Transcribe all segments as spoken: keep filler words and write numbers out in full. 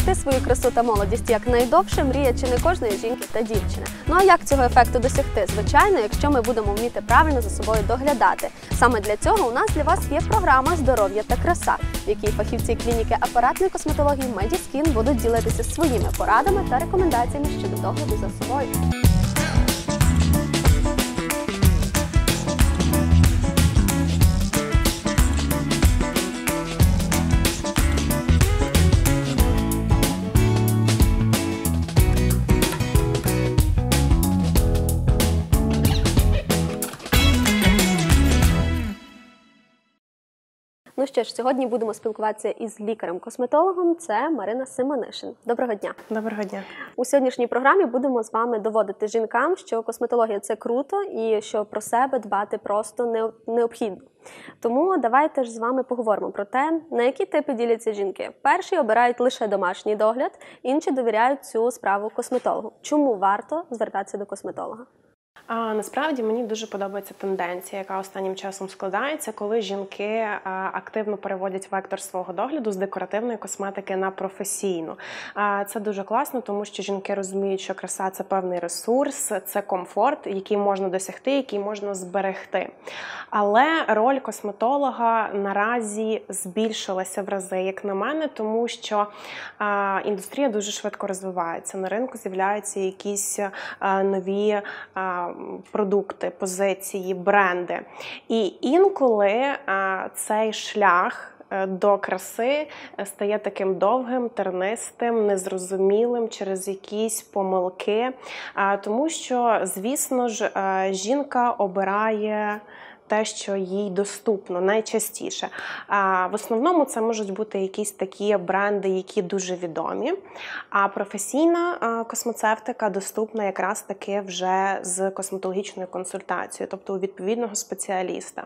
зберегти свою красу та молодість якнайдовше мріє чи не кожної жінки та дівчини. Ну а як цього ефекту досягти? Звичайно, якщо ми будемо вміти правильно за собою доглядати. Саме для цього у нас для вас є програма «Здоров'я та краса», в якій фахівці клініки апаратної косметології Медіскін будуть ділитися своїми порадами та рекомендаціями щодо догляду за собою. Ну що ж, сьогодні будемо спілкуватися із лікарем-косметологом, це Марина Симонишин. Доброго дня! Доброго дня! У сьогоднішній програмі будемо з вами доводити жінкам, що косметологія – це круто і що про себе дбати просто необхідно. Тому давайте ж з вами поговоримо про те, на які типи діляться жінки. Перші обирають лише домашній догляд, інші довіряють цю справу косметологу. Чому варто звертатися до косметолога? А, насправді мені дуже подобається тенденція, яка останнім часом складається, коли жінки а, активно переводять вектор свого догляду з декоративної косметики на професійну. А, це дуже класно, тому що жінки розуміють, що краса – це певний ресурс, це комфорт, який можна досягти, який можна зберегти. Але роль косметолога наразі збільшилася в рази, як на мене, тому що а, індустрія дуже швидко розвивається. На ринку з'являються якісь а, нові а, продукти, позиції, бренди. І інколи а, цей шлях до краси стає таким довгим, тернистим, незрозумілим через якісь помилки. А, тому що, звісно ж, а, жінка обирає те, що їй доступно найчастіше. А в основному це можуть бути якісь такі бренди, які дуже відомі, а професійна космецевтика доступна якраз таки вже з косметологічною консультацією, тобто у відповідного спеціаліста.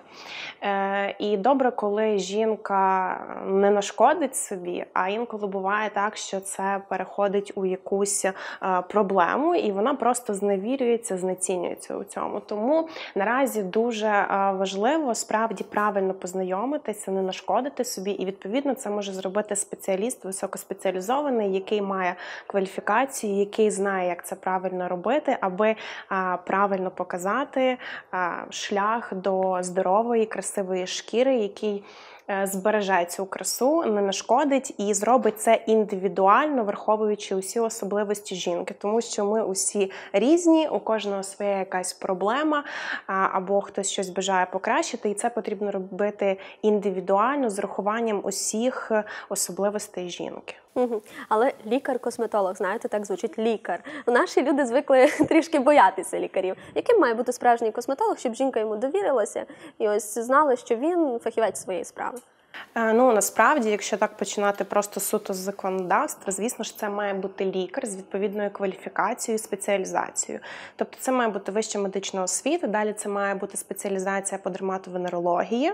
І добре, коли жінка не нашкодить собі, а інколи буває так, що це переходить у якусь проблему, і вона просто зневірюється, знецінюється у цьому. Тому наразі дуже важливо справді правильно познайомитися, не нашкодити собі, і відповідно це може зробити спеціаліст високоспеціалізований, який має кваліфікацію, який знає, як це правильно робити, аби а, правильно показати а, шлях до здорової, красивої шкіри, який збереже цю красу, не нашкодить і зробить це індивідуально, враховуючи усі особливості жінки. Тому що ми усі різні, у кожного своя якась проблема, або хтось щось бажає покращити, і це потрібно робити індивідуально, з урахуванням усіх особливостей жінки. Угу. Але лікар-косметолог, знаєте, так звучить лікар. Наші люди звикли трішки боятися лікарів. Яким має бути справжній косметолог, щоб жінка йому довірилася і ось знала, що він фахівець своєї справи? Ну, насправді, якщо так починати просто суто з законодавства, звісно ж, це має бути лікар з відповідною кваліфікацією, спеціалізацією. Тобто це має бути вища медична освіта, далі це має бути спеціалізація по дерматовенерології.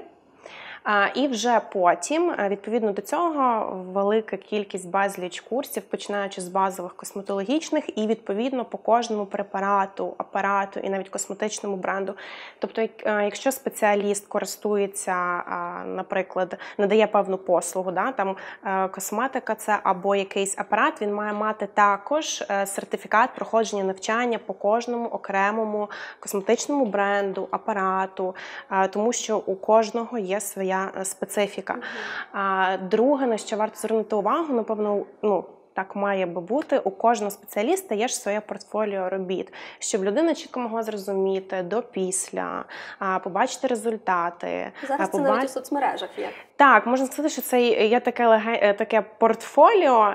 І вже потім, відповідно до цього, велика кількість безліч курсів, починаючи з базових косметологічних і, відповідно, по кожному препарату, апарату і навіть косметичному бренду. Тобто, якщо спеціаліст користується, наприклад, надає певну послугу, да, там косметика це або якийсь апарат, він має мати також сертифікат проходження навчання по кожному окремому косметичному бренду, апарату, тому що у кожного є своя специфіка. А друге, на що варто звернути увагу, напевно, ну, так має би бути, у кожного спеціаліста є ж своє портфоліо робіт, щоб людина чітко могла зрозуміти до-після, побачити результати. Зараз побач... це навіть у соцмережах є. Так, можна сказати, що це є таке, леге... таке портфоліо,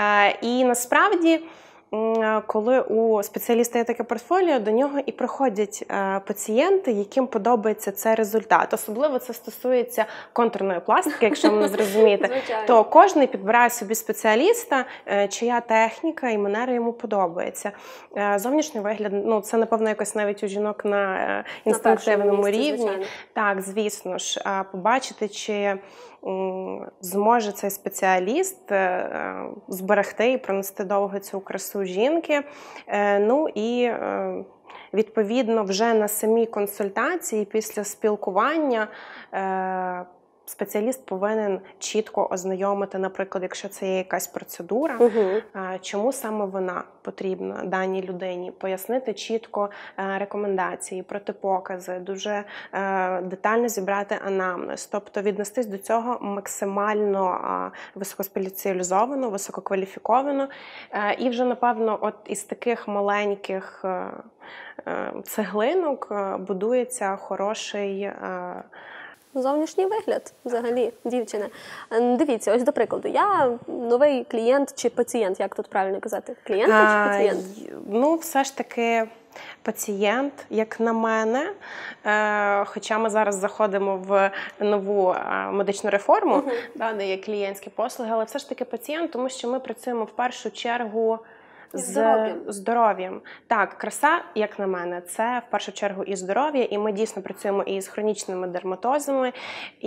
і насправді коли у спеціаліста є таке портфоліо, до нього і приходять пацієнти, яким подобається цей результат. Особливо це стосується контурної пластики, якщо мене зрозумієте. То кожен підбирає собі спеціаліста, чия техніка і манера йому подобається. Зовнішній вигляд, ну це, напевно, якось навіть у жінок на інстинктивному рівні. Звичайно. Так, звісно ж, побачити, чи зможе цей спеціаліст зберегти і пронести довго цю красу жінки. Ну і відповідно вже на самій консультації після спілкування спеціаліст повинен чітко ознайомити, наприклад, якщо це є якась процедура, Угу. чому саме вона потрібна даній людині, пояснити чітко рекомендації, протипокази, дуже детально зібрати анамнез, тобто віднестись до цього максимально високоспеціалізовано, висококваліфіковано. І вже, напевно, от із таких маленьких цеглинок будується хороший зовнішній вигляд, взагалі, дівчина. Дивіться, ось до прикладу, я новий клієнт чи пацієнт, як тут правильно казати? Клієнтка чи пацієнт? Ну, все ж таки пацієнт, як на мене, хоча ми зараз заходимо в нову медичну реформу, uh-huh. да, де є клієнтські послуги, але все ж таки пацієнт, тому що ми працюємо в першу чергу з здоров'ям. здоров'ям. Так, краса, як на мене, це в першу чергу і здоров'я, і ми дійсно працюємо і з хронічними дерматозами,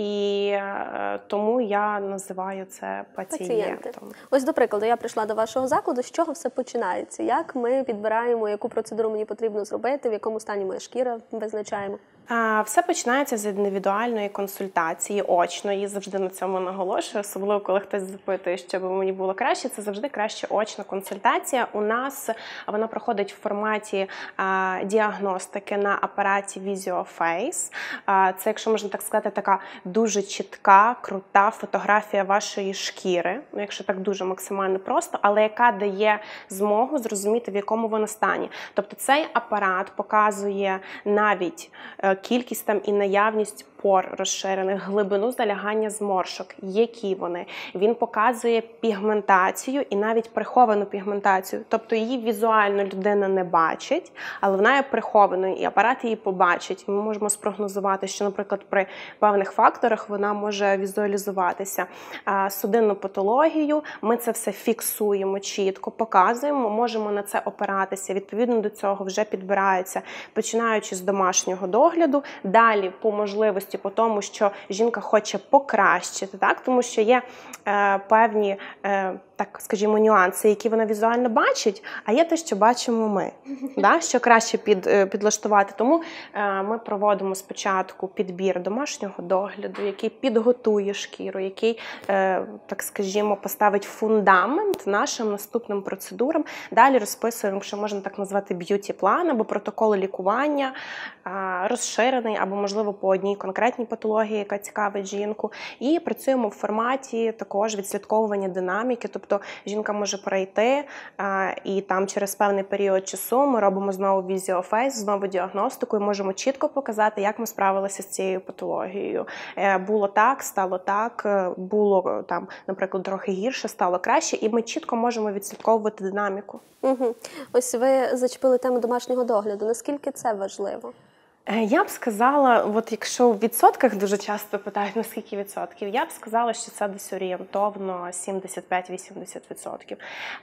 і е, тому я називаю це пацієнтом. Пацієнти. Ось, до прикладу, я прийшла до вашого закладу, з чого все починається? Як ми підбираємо, яку процедуру мені потрібно зробити, в якому стані моя шкіра, визначаємо? Все починається з індивідуальної консультації, очної, завжди на цьому наголошую, особливо коли хтось запитує, щоб мені було краще, це завжди краще очна консультація. У нас вона проходить в форматі а, діагностики на апараті VisioFace. А, це, якщо можна так сказати, така дуже чітка, крута фотографія вашої шкіри, ну, якщо так дуже максимально просто, але яка дає змогу зрозуміти, в якому вона стані. Тобто цей апарат показує навіть кількість там і наявність пор розширених, глибину залягання зморшок, які вони. Він показує пігментацію і навіть приховану пігментацію. Тобто її візуально людина не бачить, але вона є прихованою, і апарат її побачить. І ми можемо спрогнозувати, що, наприклад, при певних факторах вона може візуалізуватися. Судинну патологію, ми це все фіксуємо чітко, показуємо, можемо на це опиратися. Відповідно до цього вже підбираються, починаючи з домашнього догляду, далі по можливості, по тому, що жінка хоче покращити, так? Тому що є е, певні, е, так скажімо, нюанси, які вона візуально бачить, а є те, що бачимо ми, да? Що краще під, е, підлаштувати. Тому е, ми проводимо спочатку підбір домашнього догляду, який підготує шкіру, який, е, так скажімо, поставить фундамент нашим наступним процедурам. Далі розписуємо, що можна так назвати б'юті-план або протокол лікування, е, розширений або, можливо, по одній конкретній патології, яка цікавить жінку. І працюємо в форматі також відслідковування динаміки, тобто жінка може перейти а, і там через певний період часу ми робимо знову VisioFace, знову діагностику і можемо чітко показати, як ми справилися з цією патологією. Е, було так, стало так, було там, наприклад, трохи гірше, стало краще, і ми чітко можемо відслідковувати динаміку. Угу. Ось ви зачепили тему домашнього догляду. Наскільки це важливо? Я б сказала, от якщо в відсотках дуже часто питають, наскільки відсотків, я б сказала, що це десь орієнтовно сімдесят п'ять - вісімдесят відсотків.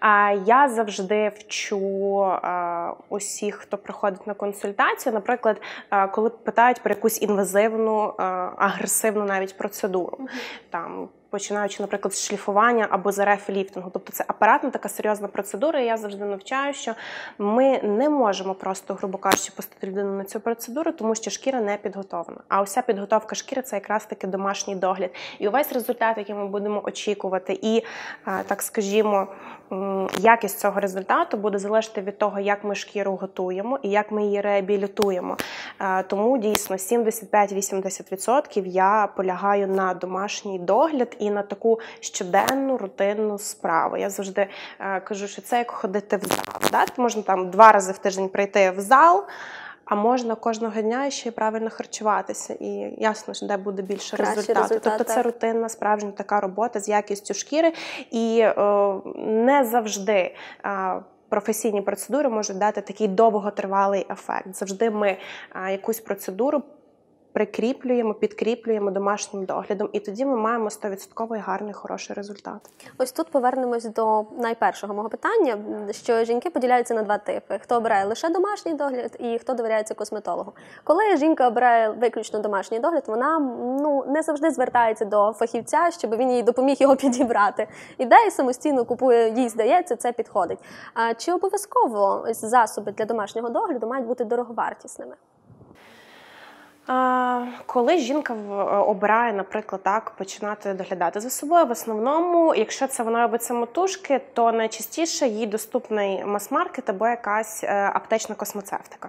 Я завжди вчу усіх, хто приходить на консультацію, наприклад, коли питають про якусь інвазивну, агресивну навіть процедуру, там, починаючи, наприклад, з шліфування або з ар еф-ліфтингу. Тобто це апаратна така серйозна процедура, і я завжди навчаю, що ми не можемо просто, грубо кажучи, пустити людину на цю процедуру, тому що шкіра не підготовлена. А уся підготовка шкіри – це якраз таки домашній догляд. І увесь результат, який ми будемо очікувати, і, так скажімо, якість цього результату буде залежати від того, як ми шкіру готуємо і як ми її реабілітуємо. Тому, дійсно, сімдесят п'ять - вісімдесят відсотків я полягаю на домашній догляд і на таку щоденну, рутинну справу. Я завжди е, кажу, що це як ходити в зал. Да? Можна там два рази в тиждень прийти в зал, а можна кожного дня ще й правильно харчуватися. І ясно, що де буде більше результату. Результат, тобто це рутинна, справжня така робота з якістю шкіри. І е, не завжди е, професійні процедури можуть дати такий довготривалий ефект. Завжди ми е, якусь процедуру прикріплюємо, підкріплюємо домашнім доглядом, і тоді ми маємо сто відсотків гарний, хороший результат. Ось тут повернемось до найпершого мого питання, що жінки поділяються на два типи. Хто обирає лише домашній догляд і хто довіряється косметологу. Коли жінка обирає виключно домашній догляд, вона ну, не завжди звертається до фахівця, щоб він їй допоміг його підібрати. Іде і самостійно купує, їй здається, це підходить. А чи обов'язково засоби для домашнього догляду мають бути дороговартісними? А, коли жінка в- обирає, наприклад, так, починати доглядати за собою, в основному, якщо це вона робить самотужки, то найчастіше їй доступний мас-маркет або якась е, аптечна космецевтика.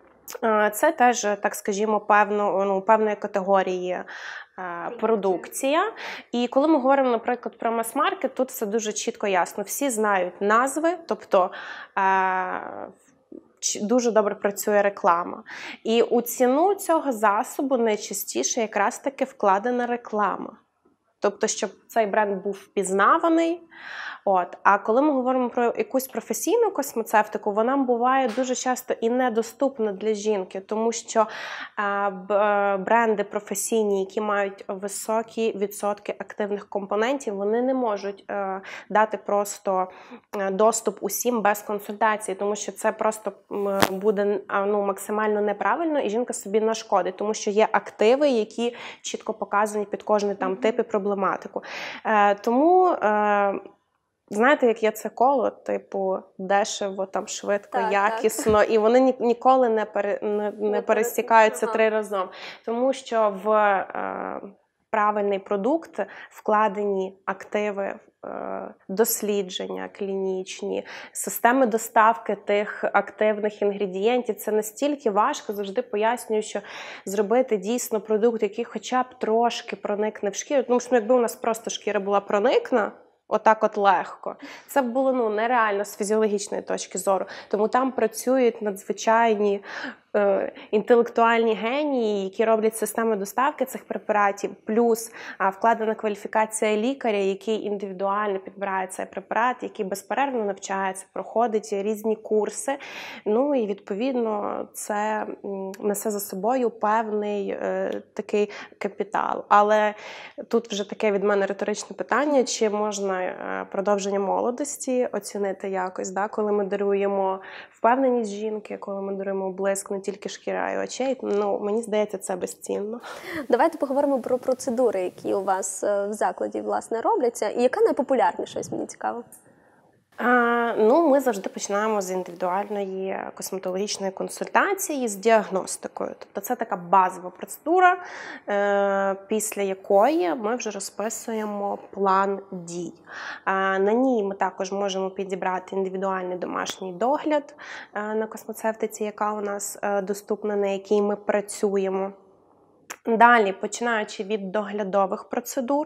Е, Це теж, так скажімо, певно, ну, певної категорії е, продукція. І коли ми говоримо, наприклад, про мас-маркет, тут все дуже чітко ясно. Всі знають назви, тобто е, ч- дуже добре працює реклама. І у ціну цього засобу найчастіше якраз таки вкладена реклама. Тобто, щоб цей бренд був впізнаваний. От. А коли ми говоримо про якусь професійну космецевтику, вона буває дуже часто і недоступна для жінки, тому що е, б- е, бренди професійні, які мають високі відсотки активних компонентів, вони не можуть е, дати просто е, доступ усім без консультації, тому що це просто м, буде а, ну, максимально неправильно, і жінка собі нашкодить, тому що є активи, які чітко показані під кожний там тип і проблематику. Е, тому е, знаєте, як є це коло, типу, дешево, там, швидко, Так, якісно, і вони ні- ніколи не, пере, не, не, Не пересікаються перес- три разом. Тому що в е, правильний продукт вкладені активи, е, дослідження клінічні, системи доставки тих активних інгредієнтів. Це настільки важко, завжди пояснюю, що зробити дійсно продукт, який хоча б трошки проникне в шкіру, тому що якби у нас просто шкіра була проникна, отак от легко. Це б було ну, нереально з фізіологічної точки зору. Тому там працюють надзвичайні е, інтелектуальні генії, які роблять системи доставки цих препаратів, плюс а, вкладена кваліфікація лікаря, який індивідуально підбирає цей препарат, який безперервно навчається, проходить різні курси. Ну і відповідно це м, несе за собою певний е, такий капітал. Але тут вже таке від мене риторичне питання, чи можна е, продовження молодості оцінити якось, да? Коли ми даруємо впевненість жінки, коли ми даруємо блиск не тільки шкіра і очей, ну, мені здається, це безцінно. Давайте поговоримо про процедури, які у вас е, в закладі, власне, робляться. І яка найпопулярніша, ось мені цікаво? А, ну, ми завжди починаємо з індивідуальної косметологічної консультації з діагностикою. Тобто це така базова процедура, е, після якої ми вже розписуємо план дій. А, на ній ми також можемо підібрати індивідуальний домашній догляд е, на космецевтиці, яка у нас е, доступна, на якій ми працюємо. Далі, починаючи від доглядових процедур,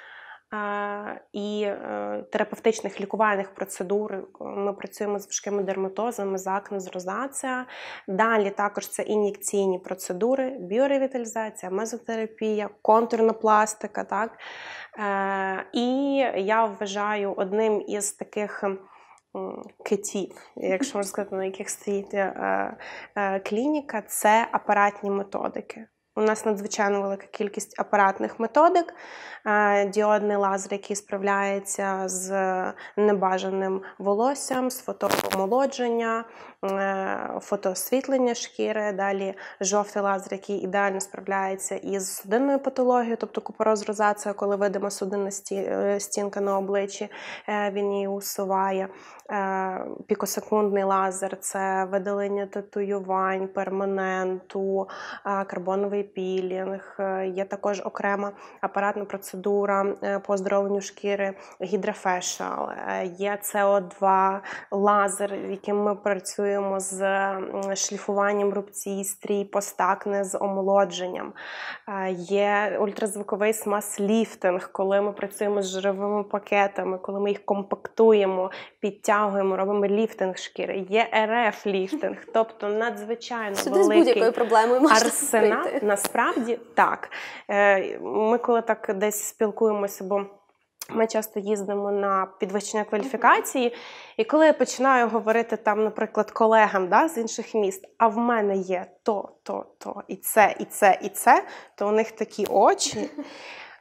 Е, і е, терапевтичних лікувальних процедур, ми працюємо з важкими дерматозами, з акне, з розацеа. Далі також це ін'єкційні процедури, біоревіталізація, мезотерапія, контурна пластика. Так? Е, І я вважаю одним із таких м, китів, якщо можна сказати, на яких стоїть е, е, клініка, це апаратні методики. У нас надзвичайно велика кількість апаратних методик. Е, Діодний лазер, який справляється з небажаним волоссям, з фотоомолодження, е, фотоосвітлення шкіри. Далі жовтий лазер, який ідеально справляється із судинною патологією, тобто купороз розацеа, коли видима судинна сті- е, стінка на обличчі, е, він її усуває. Е, Пікосекундний лазер – це видалення татуювань, перманенту, е, карбоновий пілінг. Е, Є також окрема апаратна процедура е, по оздоровленню шкіри гідрофешіал. Е, Є С О два лазер, яким ми працюємо з м, шліфуванням рубців, стрій, постакне, з омолодженням. Е, Є ультразвуковий смаз-ліфтинг, коли ми працюємо з жировими пакетами, коли ми їх компактуємо, підтягуємо, робимо ліфтинг шкіри. Є Р Ф-ліфтинг, тобто надзвичайно Сюди з великий будь-якою проблемою можна арсенал. прийти. Насправді так. Е, Ми коли так десь спілкуємося, бо ми часто їздимо на підвищення кваліфікації, і коли я починаю говорити там, наприклад, колегам, да, з інших міст, а в мене є то, то, то, і це, і це, і це, то у них такі очі.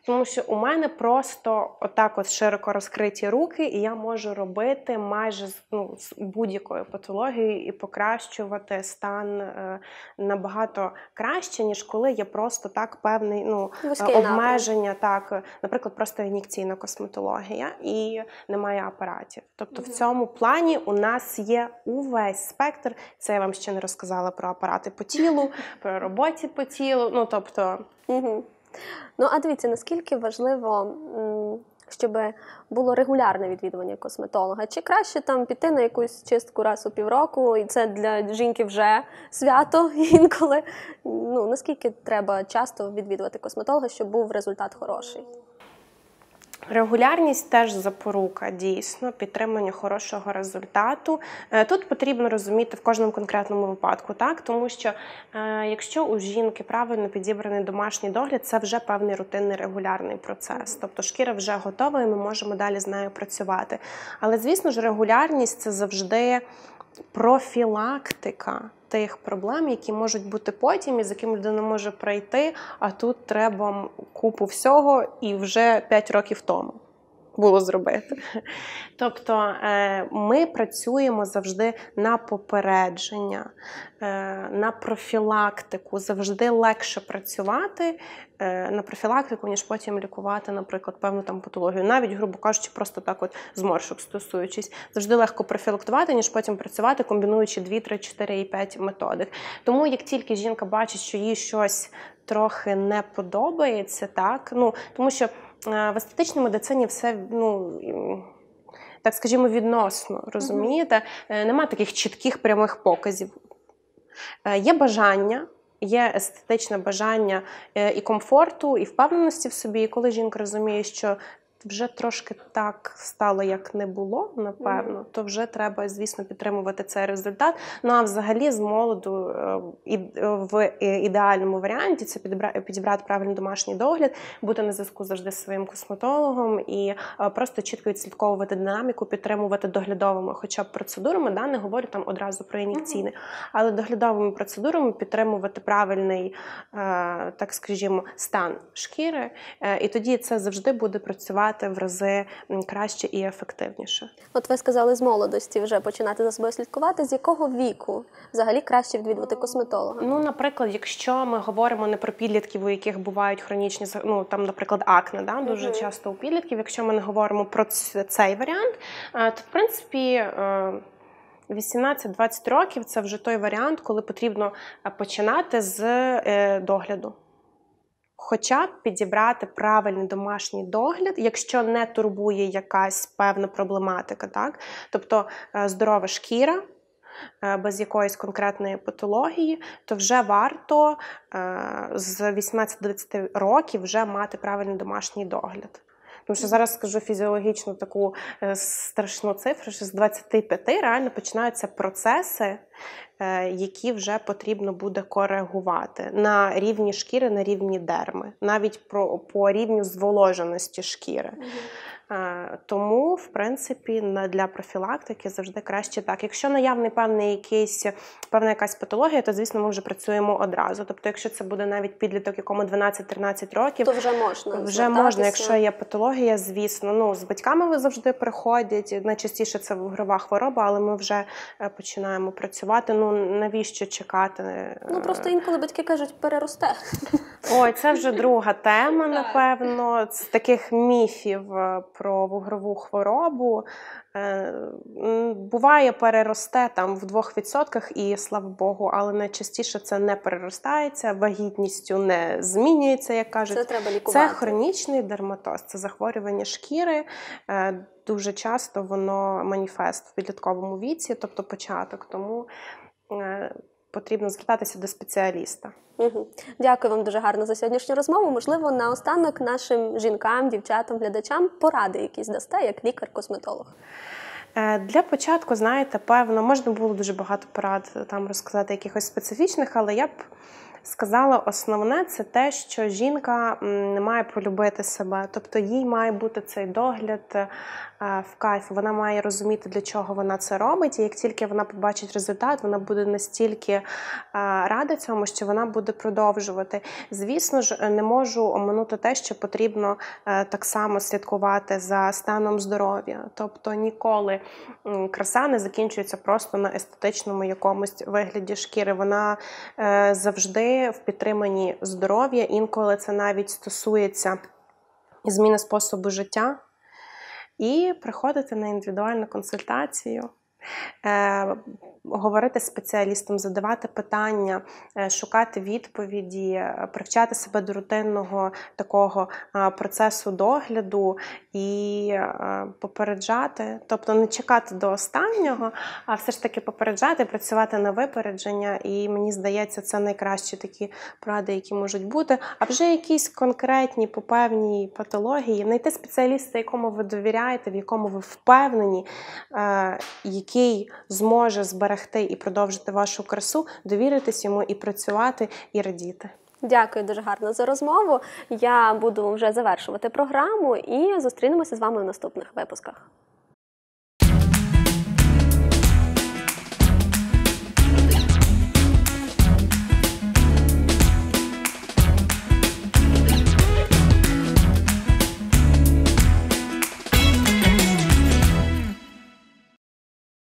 Тому що у мене просто отак от широко розкриті руки, і я можу робити майже ну, з будь-якою патологією і покращувати стан е, набагато краще, ніж коли є просто так певний ну, Вузький обмеження, так, наприклад, просто ін'єкційна косметологія і немає апаратів. Тобто угу. в цьому плані у нас є увесь спектр. Це я вам ще не розказала про апарати по тілу, про роботі по тілу, ну тобто... Угу. Ну, а дивіться, наскільки важливо, щоб було регулярне відвідування косметолога? Чи краще там піти на якусь чистку раз у півроку, і це для жінки вже свято інколи? Ну, наскільки треба часто відвідувати косметолога, щоб був результат хороший? Регулярність теж запорука, дійсно, підтримання хорошого результату. Тут потрібно розуміти в кожному конкретному випадку, так? Тому що е, якщо у жінки правильно підібраний домашній догляд, це вже певний рутинний регулярний процес. Тобто шкіра вже готова і ми можемо далі з нею працювати. Але, звісно ж, регулярність – це завжди профілактика тих проблем, які можуть бути потім, і з яким людина може пройти, а тут треба купу всього і вже п'ять років тому було зробити. Тобто ми працюємо завжди на попередження, на профілактику. Завжди легше працювати на профілактику, ніж потім лікувати, наприклад, певну там патологію. Навіть, грубо кажучи, просто так от зморшок стосуючись. Завжди легко профілактувати, ніж потім працювати, комбінуючи дві, три, чотири і п'ять методик. Тому як тільки жінка бачить, що їй щось трохи не подобається, так, ну, тому що в естетичній медицині все, ну, так скажімо, відносно, розумієте? Mm-hmm. Нема таких чітких прямих показів. Є бажання, є естетичне бажання і комфорту, і впевненості в собі, і коли жінка розуміє, що вже трошки так стало, як не було, напевно, mm. то вже треба, звісно, підтримувати цей результат. Ну, а взагалі, з молоду, в ідеальному варіанті, це підібрати правильний домашній догляд, бути на зв'язку завжди зі своїм косметологом і просто чітко відслідковувати динаміку, підтримувати доглядовими хоча б процедурами, да, не говорю там одразу про ін'єкційне, mm. але доглядовими процедурами підтримувати правильний, так скажімо, стан шкіри, і тоді це завжди буде працювати в рази краще і ефективніше. От ви сказали, з молодості вже починати за собою слідкувати. З якого віку взагалі краще відвідувати косметолога? Ну, наприклад, якщо ми говоримо не про підлітків, у яких бувають хронічні, ну, там, наприклад, акне, да, дуже угу. часто у підлітків, якщо ми не говоримо про цей варіант, то, в принципі, вісімнадцять-двадцять років – це вже той варіант, коли потрібно починати з догляду. Хоча б підібрати правильний домашній догляд, якщо не турбує якась певна проблематика, так? Тобто здорова шкіра, без якоїсь конкретної патології, то вже варто з вісімнадцяти до двадцяти років вже мати правильний домашній догляд. Тому що зараз скажу фізіологічну таку страшну цифру, що з двадцяти п'яти реально починаються процеси, які вже потрібно буде коригувати на рівні шкіри, на рівні дерми, навіть про, по рівню зволоженості шкіри. Угу. Тому, в принципі, для профілактики завжди краще так. Якщо наявний певний якийсь, певна якась патологія, то, звісно, ми вже працюємо одразу. Тобто, якщо це буде навіть підліток, якому дванадцять-тринадцять років, то вже можна. Вже можна, якщо є патологія, звісно. Ну, з батьками ви завжди приходять, найчастіше це вугрова хвороба, але ми вже починаємо працювати. Ну, навіщо чекати? Ну, просто інколи батьки кажуть, переросте. Ой, це вже друга тема, напевно, з таких міфів про вугрову хворобу. Буває, переросте там в двох відсотках і, слава Богу, але найчастіше це не переростається, вагітністю не змінюється, як кажуть. Це треба лікувати. Це хронічний дерматоз, це захворювання шкіри. Дуже часто воно маніфест в підлітковому віці, тобто початок, тому потрібно звертатися до спеціаліста. Угу. Дякую вам дуже гарно за сьогоднішню розмову. Можливо, наостанок нашим жінкам, дівчатам, глядачам поради якісь дасте, як лікар-косметолог. Для початку, знаєте, певно, можна було дуже багато порад там розказати якихось специфічних, але я б сказала, основне – це те, що жінка не має полюбити себе. Тобто їй має бути цей догляд в кайф. Вона має розуміти, для чого вона це робить. І як тільки вона побачить результат, вона буде настільки рада цьому, що вона буде продовжувати. Звісно ж, не можу оминути те, що потрібно так само слідкувати за станом здоров'я. Тобто ніколи краса не закінчується просто на естетичному якомусь вигляді шкіри. Вона завжди в підтриманні здоров'я. Інколи це навіть стосується зміни способу життя. І приходити на індивідуальну консультацію, е, говорити з спеціалістом, задавати питання, е, шукати відповіді, привчати себе до рутинного такого е, процесу догляду і е, попереджати, тобто не чекати до останнього, а все ж таки попереджати, працювати на випередження. І мені здається, це найкращі такі поради, які можуть бути. А вже якісь конкретні по певній патології, знайти спеціаліста, якому ви довіряєте, в якому ви впевнені, е, який зможе зберегти і продовжити вашу красу, довіритись йому і працювати, і радіти. Дякую дуже гарно за розмову. Я буду вже завершувати програму і зустрінемося з вами в наступних випусках.